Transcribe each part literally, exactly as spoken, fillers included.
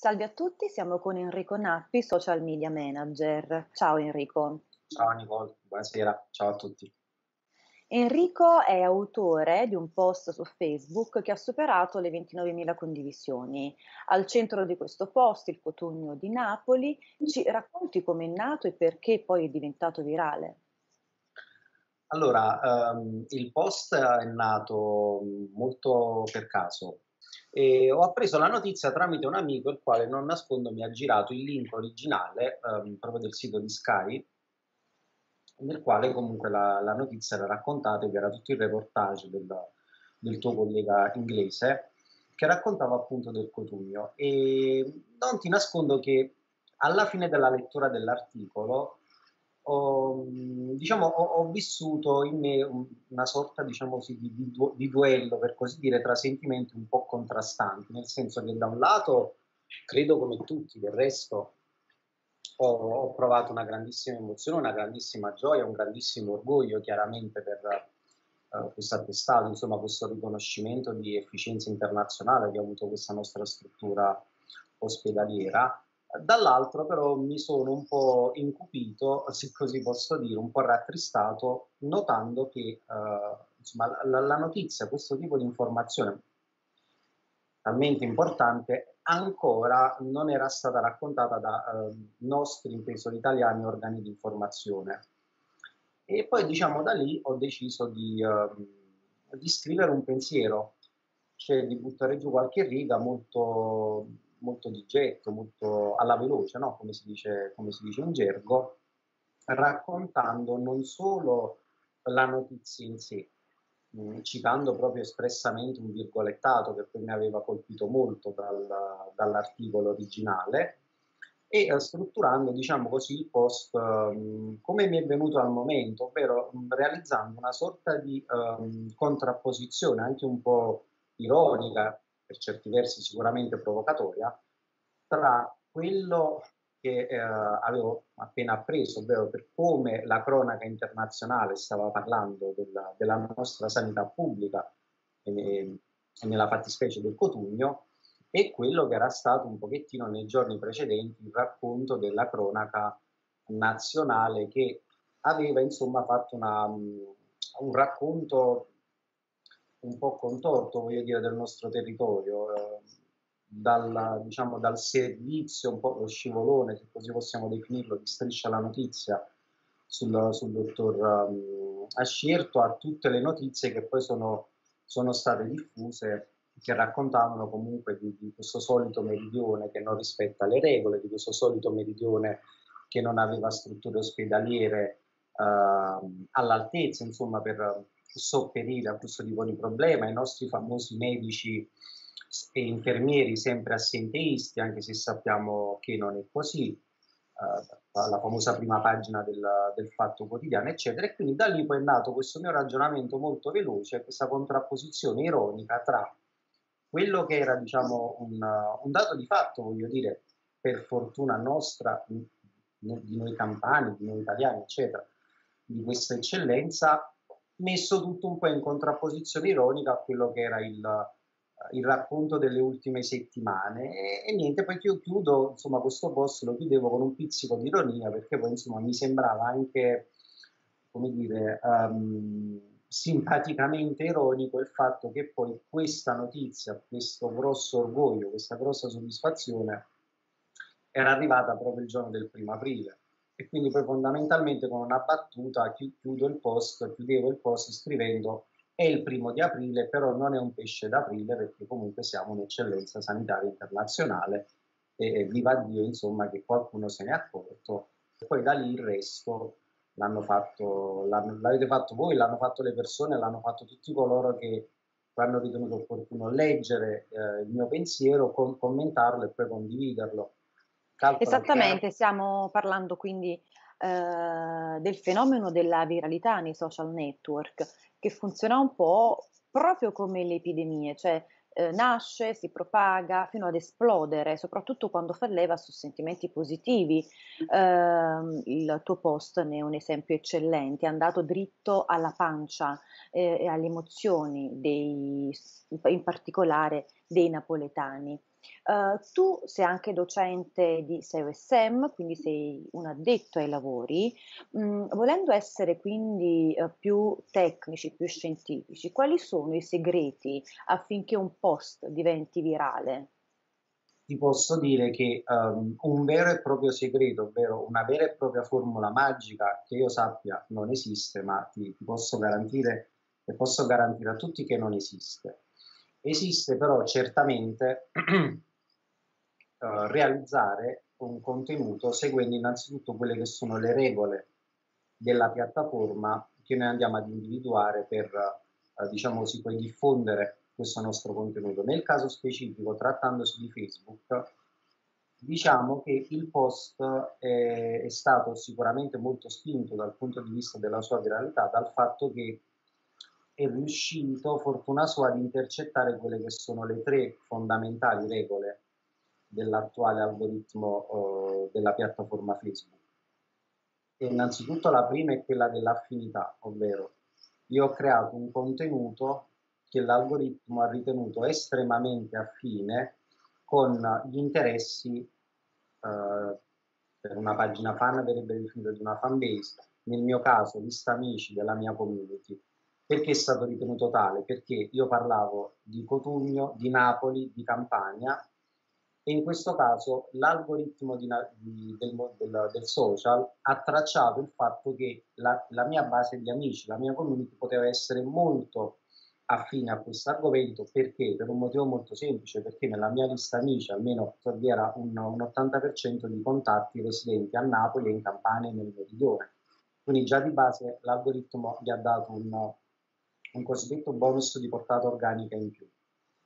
Salve a tutti, siamo con Enrico Nappi, social media manager. Ciao Enrico. Ciao Nicole, buonasera, ciao a tutti. Enrico è autore di un post su Facebook che ha superato le ventinovemila condivisioni. Al centro di questo post il Cotugno di Napoli. Ci racconti come è nato e perché poi è diventato virale? Allora, ehm, il post è nato, mhmm, molto per caso e ho appreso la notizia tramite un amico, il quale, non nascondo, mi ha girato il link originale, ehm, proprio del sito di Sky, nel quale comunque la la notizia era raccontata ed era tutto il reportage del del tuo collega inglese, che raccontava appunto del Cotugno. E non ti nascondo che alla fine della lettura dell'articolo ho mhmm, diciamo ho ho vissuto in me un una sorta, diciamo così, di di duo di duello, per così dire, tra sentimenti un po' contrastanti, nel senso che da un lato, credo come tutti del resto, ho ho provato una grandissima emozione, una grandissima gioia, un grandissimo orgoglio chiaramente per, uhm, questo attestato, insomma questo riconoscimento di efficienza internazionale che ha avuto questa nostra struttura ospedaliera. Dall'altro però mi sono un po' incupito, se così posso dire, un po' rattristato, notando che, uhm, insomma la la notizia, questo tipo di informazione talmente importante, ancora non era stata raccontata da, uhm, nostri, inteso italiani, organi di informazione. E poi diciamo da lì ho deciso di uhm, di scrivere un pensiero, cioè di buttare giù qualche riga molto molto di getto, molto alla veloce, no, come si dice come si dice in gergo, raccontando non solo la notizia in sé, mhmm, citando proprio espressamente un virgolettato che poi mi aveva colpito molto dal dall'articolo originale, e, uhm, strutturando, diciamo così, il post, mhmm, come mi è venuto al momento, ovvero, mhmm, realizzando una sorta di, uhm, contrapposizione anche un po' ironica, per certi versi sicuramente provocatoria, tra quello che, ehm, avevo appena appreso, ovvero per come la cronaca internazionale stava parlando della della nostra sanità pubblica, e ne e nella fattispecie del Cotugno, e quello che era stato un pochettino nei giorni precedenti il racconto della cronaca nazionale, che aveva insomma fatto una mhmm, un racconto un po' contorto, voglio dire, del nostro territorio, ehm, dal diciamo dal servizio, un po' lo scivolone, se così possiamo definirlo, di Striscia la Notizia sul sul dottor, mhmm, Ascierto, a tutte le notizie che poi sono sono state diffuse, che raccontavano comunque di di questo solito meridione che non rispetta le regole, di questo solito meridione che non aveva strutture ospedaliere, uhm, all'altezza, insomma, per sopperire a questo tipo di problema, i nostri famosi medici s e infermieri sempre assenteisti, anche se sappiamo che non è così, uhm, la famosa prima pagina del del Fatto Quotidiano, eccetera. E quindi da lì poi è nato questo mio ragionamento molto veloce, questa contrapposizione ironica tra quello che era, diciamo, un un dato di fatto, voglio dire, per fortuna nostra, mhmm, no di noi campani, di noi italiani, eccetera, di questa eccellenza, messo tutto un po' in contrapposizione ironica a quello che era il uhm, il racconto delle ultime settimane. E e niente, poi chiu chiudo, insomma, questo post lo chiudevo con un pizzico di ironia, perché poi insomma mi sembrava anche, come dire, uhm, simpaticamente ironico il fatto che poi questa notizia, questo grosso orgoglio, questa grossa soddisfazione era arrivata proprio il giorno del primo aprile. E quindi poi fondamentalmente con una battuta chi chiudo il post chiudevo il post scrivendo: "È il primo di aprile, però non è un pesce d'aprile, perché comunque siamo un'eccellenza sanitaria internazionale e e vivaddio insomma che qualcuno se n'è accorto". E poi da lì il resto l'hanno fatto l'hanno l'avete fatto voi, l'hanno fatto le persone, l'hanno fatto tutti coloro che hanno ritenuto opportuno leggere, ehm, il mio pensiero, com commentarlo e poi condividerlo. Calcola che Esattamente, stiamo parlando quindi, ehm, del fenomeno della viralità nei social network, che funziona un po' proprio come le epidemie, cioè, ehm, nasce, si propaga fino ad esplodere, soprattutto quando fa leva su sentimenti positivi. Ehm, il tuo post ne è un esempio eccellente, è andato dritto alla pancia, e e alle emozioni dei s in particolare dei napoletani. Uhm, tu sei anche docente di sei O S M, quindi sei un addetto ai lavori. Mhmm, volendo essere quindi, uhm, più tecnici, più scientifici, quali sono i segreti affinché un post diventi virale? Ti posso dire che, uhm, un vero e proprio segreto, ovvero una vera e propria formula magica, che io sappia non esiste, ma ti ti posso garantire e posso garantire a tutti che non esiste. Esiste però certamente, uhm, realizzare un contenuto seguendo innanzitutto quelle che sono le regole della piattaforma che noi andiamo ad individuare per, uhm, diciamo così, poi diffondere questo nostro contenuto. Nel caso specifico, trattandosi di Facebook, diciamo che il post è è stato sicuramente molto spinto dal punto di vista della sua viralità, dal fatto che è riuscito, fortuna sua, ad intercettare quelle che sono le tre fondamentali regole dell'attuale algoritmo, uhm, della piattaforma Facebook. E innanzitutto la prima è quella dell'affinità, ovvero io ho creato un contenuto che l'algoritmo ha ritenuto estremamente affine con gli interessi, uhm, per una pagina fan verrebbe definita di una fan base, nel mio caso lista amici della mia community. Perché è stato ritenuto tale? Perché io parlavo di Cotugno, di Napoli, di Campania e in questo caso l'algoritmo di na di del mo del del social ha tracciato il fatto che la la mia base di amici, la mia community poteva essere molto affine a questo argomento. Perché? Per un motivo molto semplice, perché nella mia lista amici almeno vi era un un ottanta per cento di contatti residenti a Napoli e in Campania e nel meridione. Quindi già di base l'algoritmo gli ha dato un un cosiddetto bonus di portata organica in più.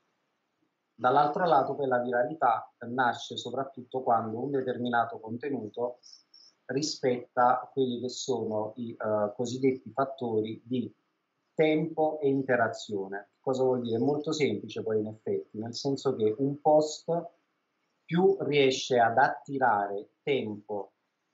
Dall'altro lato poi la viralità nasce soprattutto quando un determinato contenuto rispetta quelli che sono i, uhm, cosiddetti fattori di tempo e interazione. Cosa vuol dire? Molto semplice poi in effetti, nel senso che un post più riesce ad attirare tempo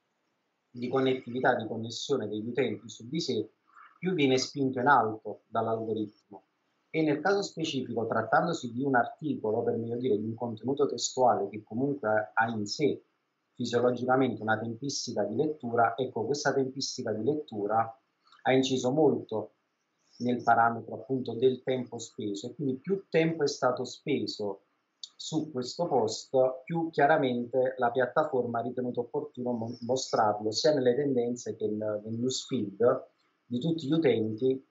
di connettività, di connessione degli utenti su di sé, più viene spinto in alto dall'algoritmo. E nel caso specifico, trattandosi di un articolo, per meglio dire di un contenuto testuale che comunque ha in sé fisiologicamente una tempistica di lettura, ecco questa tempistica di lettura ha inciso molto nel parametro appunto del tempo speso e quindi più tempo è stato speso su questo post, più chiaramente la piattaforma ha ritenuto opportuno mo mostrarlo sia nelle tendenze che nel nel newsfeed di tutti gli utenti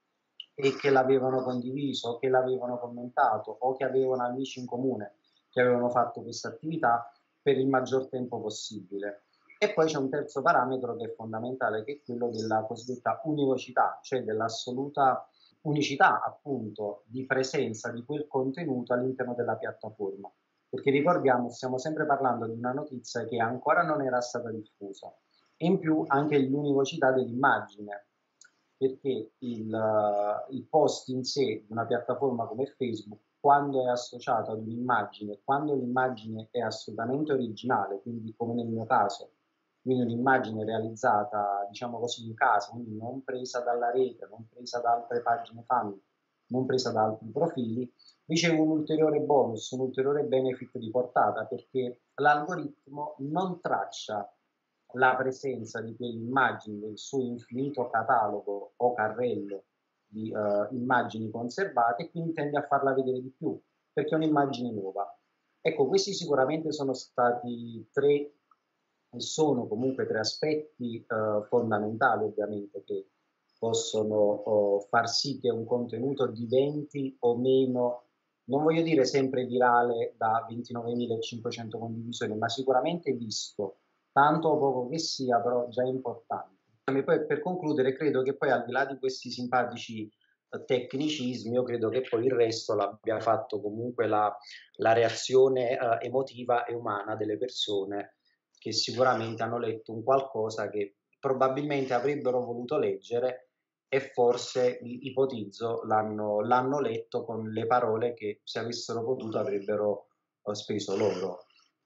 e che l'avevano condiviso, che l'avevano commentato o che avevano amici in comune che avevano fatto questa attività per il maggior tempo possibile. E poi c'è un terzo parametro che è fondamentale, che è quello della cosiddetta univocità, cioè dell'assoluta unicità appunto di presenza di quel contenuto all'interno della piattaforma. Perché ricordiamo, stiamo sempre parlando di una notizia che ancora non era stata diffusa. E in più anche l'univocità dell'immagine, perché il, il post in sé di una piattaforma come Facebook, quando è associato ad un'immagine, quando l'immagine è assolutamente originale, quindi come nel mio caso, quindi un'immagine realizzata, diciamo così, in casa, quindi non presa dalla rete, non presa da altre pagine fan, non presa da altri profili, riceve un ulteriore bonus, un ulteriore benefit di portata, perché l'algoritmo non traccia la presenza di quell'immagine nel suo infinito catalogo o carrello di uh, immagini conservate e quindi tende a farla vedere di più, perché è un'immagine nuova. Ecco, questi sicuramente sono stati tre e sono comunque tre aspetti uh, fondamentali ovviamente che possono uh, far sì che un contenuto diventi o meno, non voglio dire sempre virale da ventinovemilacinquecento condivisioni, ma sicuramente visto, tanto o poco che sia, però già importante. E poi per concludere credo che poi al di là di questi simpatici uh, tecnicismi, io credo che poi il resto l'abbia fatto comunque la, la reazione uh, emotiva e umana delle persone che sicuramente hanno letto un qualcosa che probabilmente avrebbero voluto leggere e forse, ipotizzo, l'hanno, l'hanno letto con le parole che se avessero potuto avrebbero speso loro.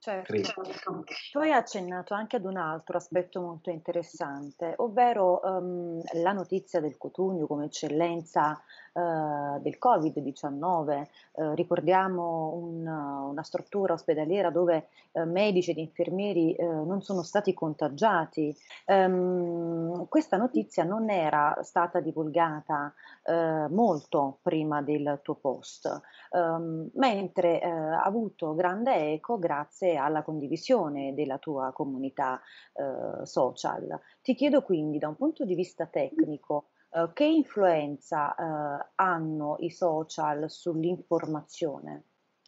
Certo. credo. Tu hai accennato anche ad un altro aspetto molto interessante, ovvero, uhm, la notizia del cotugno come eccellenza, uhm, del Covid diciannove. Uhm, ricordiamo un una struttura ospedaliera dove, uhm, medici ed infermieri, uhm, non sono stati contagiati. Ehm, questa notizia non era stata divulgata, uhm, molto prima del tuo post, uhm, mentre, ehm, ha avuto grande eco grazie alla condivisione della tua comunità, uhm, social. Ti chiedo quindi, da un punto di vista tecnico, uhm, che influenza, uhm, hanno i social sull'informazione?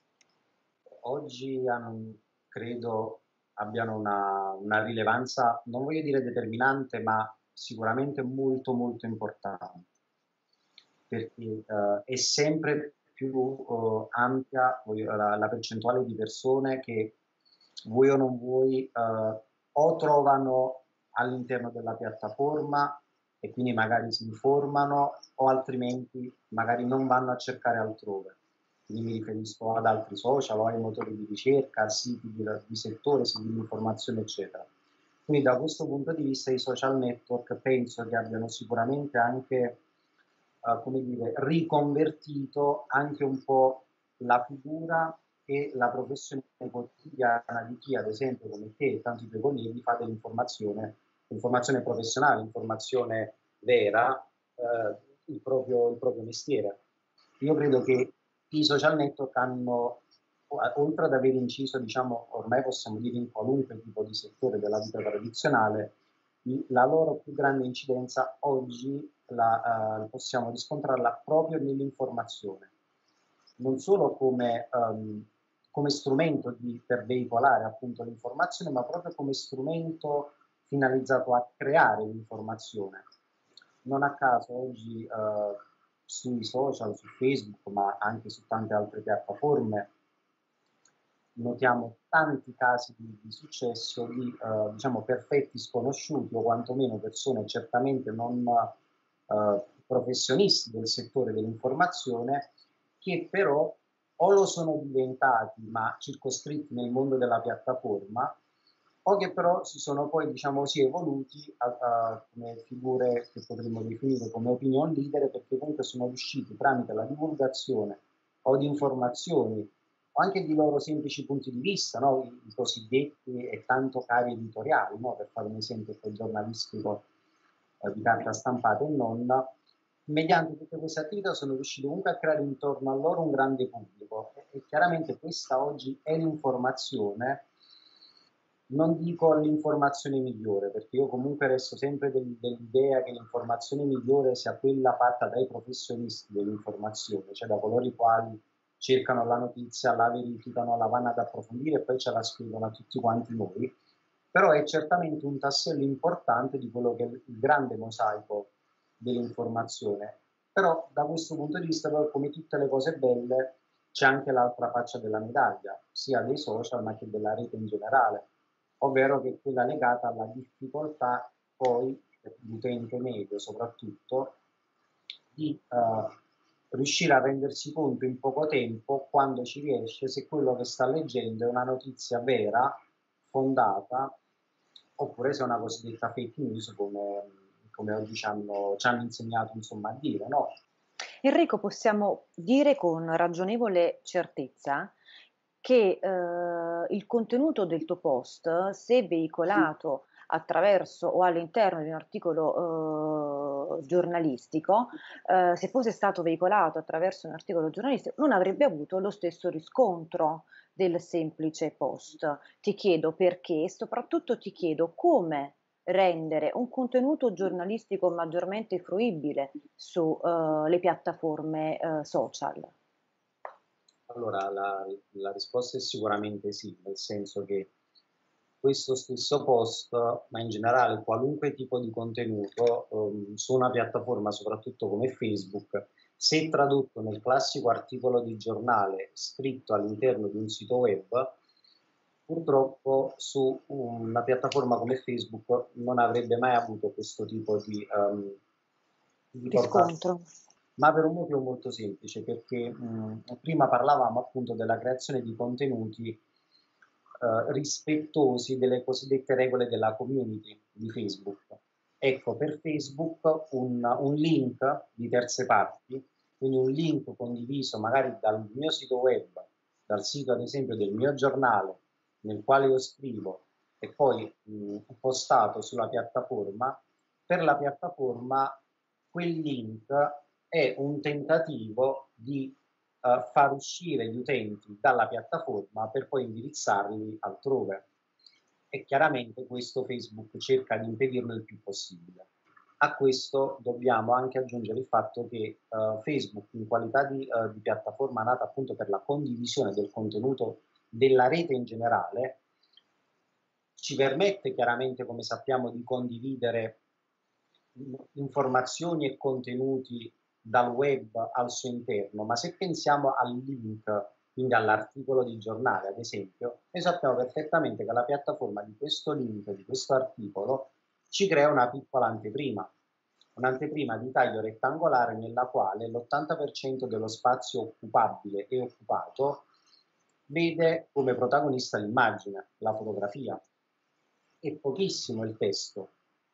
Oggi han credo abbiano una una rilevanza, non voglio dire determinante, ma sicuramente molto, molto importante. Perché, uhm, è sempre più, uhm, ampia voglio la la percentuale di persone che, vuoi o non vuoi, uhm, o trovano all'interno della piattaforma e quindi magari si informano, o altrimenti magari non vanno a cercare altrove. Quindi mi riferisco ad altri social o ai motori di ricerca, a siti di r di settore, siti di informazione, eccetera. Quindi da questo punto di vista i social network penso che abbiano sicuramente anche, uhm, come dire, riconvertito anche un po' la figura e la professione quotidiana di chi, ad esempio come te e tanti tuoi colleghi, fa dell'informazione, informazione professionale, informazione vera, uhm, il proprio il proprio mestiere. Io credo che i social network hanno, o a oltre ad aver inciso, diciamo, ormai possiamo dire in qualunque tipo di settore della vita tradizionale, i la loro più grande incidenza oggi la uhm, possiamo riscontrarla proprio nell'informazione. Non solo come uhm, come strumento di per veicolare appunto l'informazione, ma proprio come strumento finalizzato a creare l'informazione. Non a caso oggi, uhm, sui social, su Facebook, ma anche su tante altre piattaforme, notiamo tanti casi di di successo di, uhm, diciamo perfetti sconosciuti o quantomeno persone certamente non, uhm, professionisti del settore dell'informazione, che però o lo sono diventati, ma circoscritti nel mondo della piattaforma, o che però si sono poi, diciamo così, evoluti a a come figure che potremmo definire come opinion leader, perché comunque sono riusciti tramite la divulgazione o di informazioni o anche di loro semplici punti di vista, no, i i cosiddetti e tanto cari editoriali, no, per fare un esempio poi giornalistico, ehm, di carta stampata e non, mediante tutte queste attività sono riusciti comunque a creare intorno a loro un grande pubblico e e chiaramente questa oggi è l'informazione, non dico l'informazione migliore, perché io comunque resto sempre del dell'idea che l'informazione migliore sia quella fatta dai professionisti dell'informazione, cioè da coloro i quali cercano la notizia, la verificano, la vanno ad approfondire e poi ce la spiegano a tutti quanti noi, però è certamente un tassello importante di quello che è il il grande mosaico dell'informazione. Però da questo punto di vista poi, come tutte le cose belle, c'è anche l'altra faccia della medaglia, sia dei social ma che della rete in generale, ovvero che è quella legata alla difficoltà poi, per l'utente medio soprattutto, di, uhm, riuscire a rendersi conto in poco tempo, quando ci riesce, se quello che sta leggendo è una notizia vera, fondata, oppure se è una cosiddetta fake news come come oggi c'hanno c'hanno insegnato insomma a dire, no? Enrico, possiamo dire con ragionevole certezza che, uhm, il contenuto del tuo post, se veicolato attraverso o all'interno di un articolo, uhm, giornalistico, uhm, se fosse stato veicolato attraverso un articolo giornalistico, non avrebbe avuto lo stesso riscontro del semplice post. Ti chiedo perché e soprattutto ti chiedo come rendere un contenuto giornalistico maggiormente fruibile su, uhm, le piattaforme, uhm, social. Allora la la risposta è sicuramente sì, nel senso che questo stesso post, ma in generale qualunque tipo di contenuto, uhm, su una piattaforma soprattutto come Facebook, se tradotto nel classico articolo di giornale scritto all'interno di un sito web, purtroppo su una piattaforma come Facebook non avrebbe mai avuto questo tipo di, uhm, di portata. Riscontro. Ma per un motivo molto semplice, perché, mhmm, prima parlavamo appunto della creazione di contenuti, eh, rispettosi delle cosiddette regole della community di Facebook. Ecco, per Facebook un, un link di terze parti, quindi un link condiviso magari dal mio sito web, dal sito ad esempio del mio giornale nel quale io scrivo e poi mh, postato sulla piattaforma, per la piattaforma quel link è un tentativo di uh, far uscire gli utenti dalla piattaforma per poi indirizzarli altrove. E chiaramente questo Facebook cerca di impedirlo il più possibile. A questo dobbiamo anche aggiungere il fatto che uh, Facebook, in qualità di, uh, di piattaforma nata appunto per la condivisione del contenuto della rete in generale, ci permette chiaramente, come sappiamo, di condividere informazioni e contenuti dal web al suo interno, ma se pensiamo al link, quindi all'articolo di giornale ad esempio, noi sappiamo perfettamente che la piattaforma di questo link, di questo articolo, ci crea una piccola anteprima, un'anteprima di taglio rettangolare nella quale l'ottanta per cento dello spazio occupabile e occupato vede come protagonista l'immagine, la fotografia, e pochissimo il testo.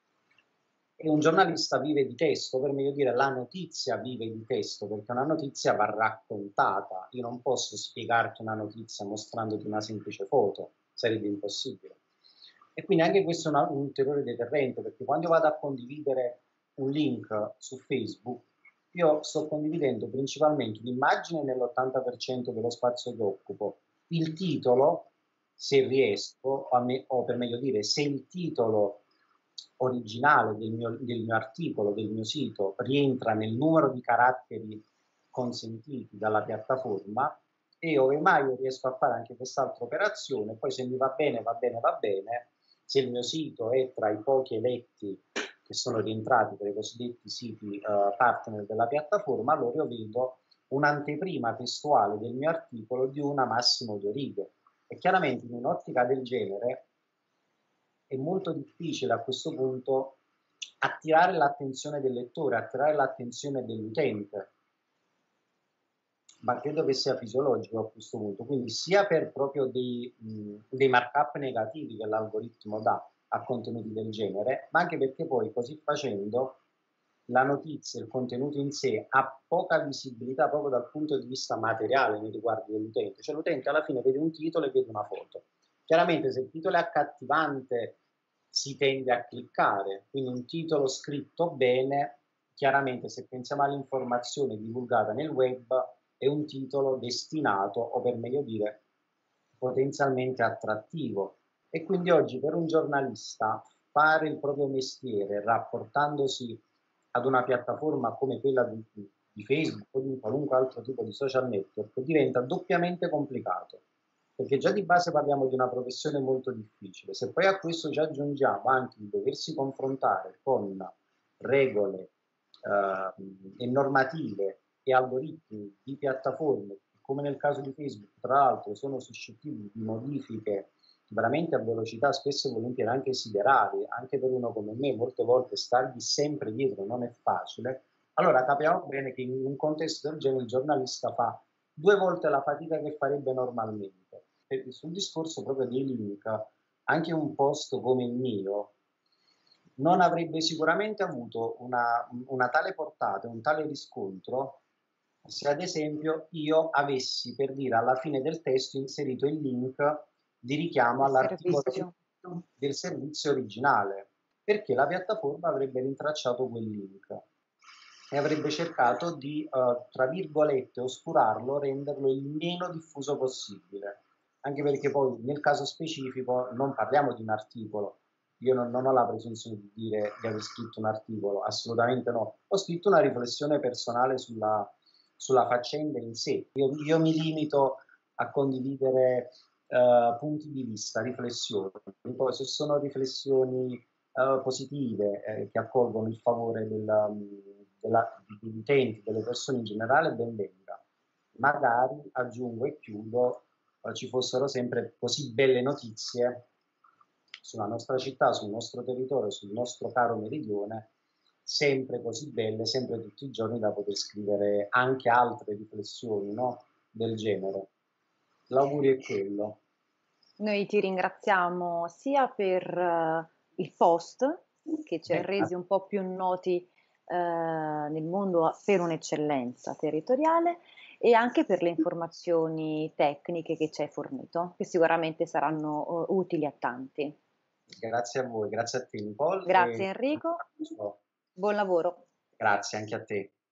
E un giornalista vive di testo, per meglio dire la notizia vive di testo, perché una notizia va raccontata. Io non posso spiegarti una notizia mostrandoti una semplice foto, sarebbe impossibile. E quindi anche questo è una, un ulteriore deterrente, perché quando vado a condividere un link su Facebook, io sto condividendo principalmente un'immagine nell'ottanta per cento dello spazio che occupo, il titolo, se riesco, o, me, o per meglio dire, se il titolo originale del mio, del mio articolo, del mio sito, rientra nel numero di caratteri consentiti dalla piattaforma, e ove mai io riesco a fare anche quest'altra operazione, poi se mi va bene, va bene, va bene, se il mio sito è tra i pochi eletti che sono rientrati per i cosiddetti siti uh, partner della piattaforma, allora io vedo un'anteprima testuale del mio articolo di una massimo due righe. E chiaramente in un'ottica del genere è molto difficile a questo punto attirare l'attenzione del lettore, attirare l'attenzione dell'utente, ma credo che sia fisiologico a questo punto, quindi sia per proprio dei, mh, dei markup negativi che l'algoritmo dà a contenuti del genere, ma anche perché poi così facendo la notizia, il contenuto in sé ha poca visibilità proprio dal punto di vista materiale nei riguardi dell'utente, cioè l'utente alla fine vede un titolo e vede una foto. Chiaramente se il titolo è accattivante si tende a cliccare, quindi un titolo scritto bene, chiaramente se pensiamo all'informazione divulgata nel web, è un titolo destinato, o per meglio dire, potenzialmente attrattivo. E quindi oggi per un giornalista fare il proprio mestiere rapportandosi ad una piattaforma come quella di, di Facebook o di qualunque altro tipo di social network diventa doppiamente complicato, perché già di base parliamo di una professione molto difficile. Se poi a questo ci aggiungiamo anche il doversi confrontare con regole eh, e normative e algoritmi di piattaforme, come nel caso di Facebook, tra l'altro sono suscettibili di modifiche veramente a velocità spesso e volentieri anche siderali, anche per uno come me molte volte stargli sempre dietro non è facile, allora capiamo bene che in un contesto del genere il giornalista fa due volte la fatica che farebbe normalmente. E sul discorso proprio dei link, anche un post come il mio non avrebbe sicuramente avuto una, una tale portata, un tale riscontro se ad esempio io avessi, per dire, alla fine del testo inserito il link di richiamo all'articolo del servizio originale, perché la piattaforma avrebbe rintracciato quel link e avrebbe cercato di, uh, tra virgolette, oscurarlo, renderlo il meno diffuso possibile, anche perché poi nel caso specifico non parliamo di un articolo. Io non, non ho la presunzione di dire di aver scritto un articolo, assolutamente no. Ho scritto una riflessione personale sulla, sulla faccenda in sé. Io, io mi limito a condividere uh, punti di vista, riflessioni. Poi se sono riflessioni uh, positive eh, che accolgono il favore del, um, della, degli utenti, delle persone in generale, ben venga. Magari, aggiungo e chiudo, uh, ci fossero sempre così belle notizie sulla nostra città, sul nostro territorio, sul nostro caro meridione, sempre così belle, sempre tutti i giorni, da poter scrivere anche altre riflessioni, no? Del genere. L'augurio è quello. Noi ti ringraziamo sia per eh, il post, che ci ha Eh, resi un po' più noti, ehm, nel mondo a per un'eccellenza territoriale, e anche per le informazioni tecniche che ci hai fornito, che sicuramente saranno, uhm, utili a tanti. grazie a voi, grazie a te Nicole Grazie e Enrico, ciao. buon lavoro. Grazie anche a te.